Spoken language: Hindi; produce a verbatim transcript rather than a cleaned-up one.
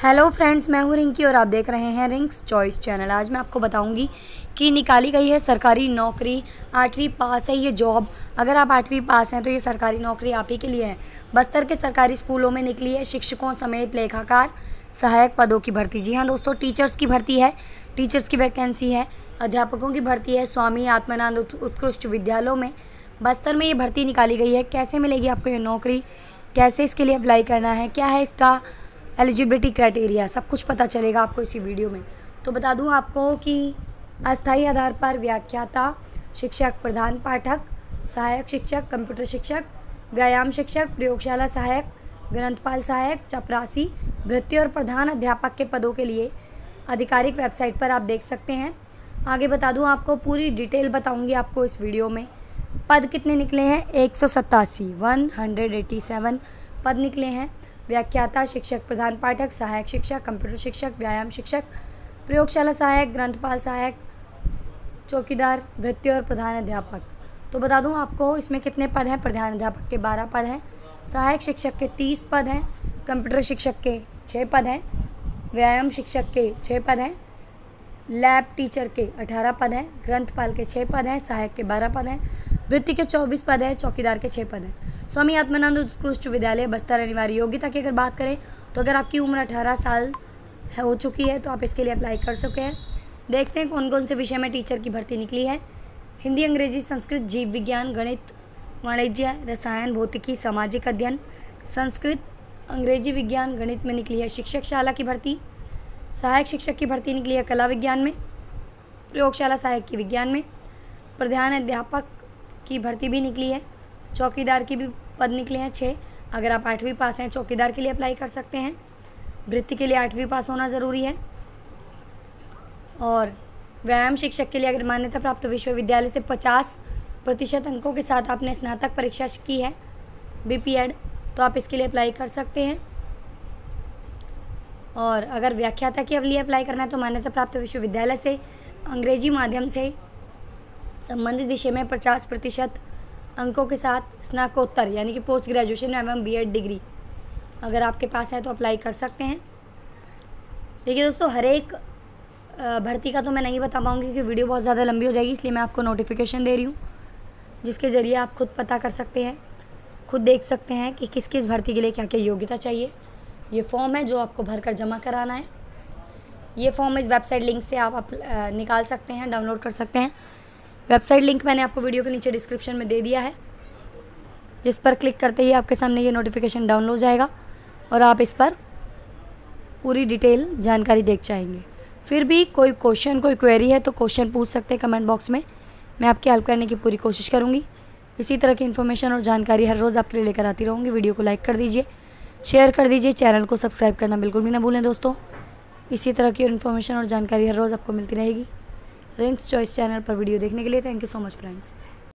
हेलो फ्रेंड्स, मैं हूँ रिंकी और आप देख रहे हैं रिंक्स चॉइस चैनल। आज मैं आपको बताऊंगी कि निकाली गई है सरकारी नौकरी। आठवीं पास है ये जॉब। अगर आप आठवीं पास हैं तो ये सरकारी नौकरी आप ही के लिए है। बस्तर के सरकारी स्कूलों में निकली है शिक्षकों समेत लेखाकार सहायक पदों की भर्ती। जी हाँ दोस्तों, टीचर्स की भर्ती है, टीचर्स की वैकेंसी है। अध्यापकों की भर्ती है स्वामी आत्मानंद उत्कृष्ट विद्यालयों में। बस्तर में ये भर्ती निकाली गई है। कैसे मिलेगी आपको ये नौकरी, कैसे इसके लिए अप्लाई करना है, क्या है इसका एलिजिबिलिटी क्राइटेरिया, सब कुछ पता चलेगा आपको इसी वीडियो में। तो बता दूं आपको कि अस्थायी आधार पर व्याख्याता, शिक्षक, प्रधान पाठक, सहायक शिक्षक, कंप्यूटर शिक्षक, व्यायाम शिक्षक, प्रयोगशाला सहायक, ग्रंथपाल सहायक, चपरासी, भृत्य और प्रधान अध्यापक के पदों के लिए आधिकारिक वेबसाइट पर आप देख सकते हैं। आगे बता दूं आपको, पूरी डिटेल बताऊंगी आपको इस वीडियो में। पद कितने निकले हैं? एक सौ सतासी वन हंड्रेड एटी सेवन पद निकले हैं। व्याख्याता, शिक्षक, प्रधान पाठक, सहायक शिक्षक, कंप्यूटर शिक्षक, व्यायाम शिक्षक, प्रयोगशाला सहायक, ग्रंथपाल सहायक, चौकीदार, भृत्य और प्रधान अध्यापक। तो बता दूं आपको इसमें कितने पद हैं। प्रधान अध्यापक के बारह पद हैं, सहायक शिक्षक के तीस पद हैं, कंप्यूटर शिक्षक के छः पद हैं, व्यायाम शिक्षक के छः पद हैं, लैब टीचर के अठारह पद हैं, ग्रंथपाल के छः पद हैं, सहायक के बारह पद हैं, वृत्ति के चौबीस पद हैं, चौकीदार के छः पद हैं। स्वामी आत्मानंद उत्कृष्ट विद्यालय बस्तर। अनिवार्य योग्यता की अगर बात करें तो अगर आपकी उम्र अठारह साल है हो चुकी है तो आप इसके लिए अप्लाई कर सके हैं। देखते हैं कौन कौन से विषय में टीचर की भर्ती निकली है। हिंदी, अंग्रेजी, संस्कृत, जीव विज्ञान, गणित, वाणिज्य, रसायन, भौतिकी, सामाजिक अध्ययन, संस्कृत, अंग्रेजी, विज्ञान, गणित में निकली है शिक्षक शाला की भर्ती। सहायक शिक्षक की भर्ती निकली है कला विज्ञान में, प्रयोगशाला सहायक की विज्ञान में। प्रधान अध्यापक की भर्ती भी निकली है। चौकीदार की भी पद निकले हैं छः। अगर आप आठवीं पास हैं चौकीदार के लिए अप्लाई कर सकते हैं। वृत्ति के लिए आठवीं पास होना ज़रूरी है। और व्यायाम शिक्षक के लिए अगर मान्यता प्राप्त विश्वविद्यालय से पचास प्रतिशत अंकों के साथ आपने स्नातक परीक्षा की है बी पी एड तो आप इसके लिए अप्लाई कर सकते हैं। और अगर व्याख्याता के लिए अप्लाई करना है तो मान्यता प्राप्त विश्वविद्यालय से अंग्रेजी माध्यम से संबंधित विषय में पचास प्रतिशत अंकों के साथ स्नातकोत्तर यानी कि पोस्ट ग्रेजुएशन एवं बी एड डिग्री अगर आपके पास है तो अप्लाई कर सकते हैं। देखिए दोस्तों, हर एक भर्ती का तो मैं नहीं बता पाऊँगी क्योंकि वीडियो बहुत ज़्यादा लंबी हो जाएगी, इसलिए मैं आपको नोटिफिकेशन दे रही हूँ जिसके ज़रिए आप खुद पता कर सकते हैं, खुद देख सकते हैं कि किस किस भर्ती के लिए क्या क्या योग्यता चाहिए। ये फॉर्म है जो आपको भर कर जमा कराना है। ये फॉर्म इस वेबसाइट लिंक से आप, आप निकाल सकते हैं, डाउनलोड कर सकते हैं। वेबसाइट लिंक मैंने आपको वीडियो के नीचे डिस्क्रिप्शन में दे दिया है, जिस पर क्लिक करते ही आपके सामने ये नोटिफिकेशन डाउनलोड हो जाएगा और आप इस पर पूरी डिटेल जानकारी देख जाएंगे। फिर भी कोई क्वेश्चन, कोई क्वेरी है तो क्वेश्चन पूछ सकते हैं कमेंट बॉक्स में, मैं आपकी हेल्प करने की पूरी कोशिश करूँगी। इसी तरह की इन्फॉर्मेशन और जानकारी हर रोज़ आपके लिए लेकर आती रहूँगी। वीडियो को लाइक कर दीजिए, शेयर कर दीजिए, चैनल को सब्सक्राइब करना बिल्कुल भी ना भूलें दोस्तों। इसी तरह की इन्फॉर्मेशन और जानकारी हर रोज़ आपको मिलती रहेगी। रिंक्स चॉइस चैनल पर वीडियो देखने के लिए thank you so much friends.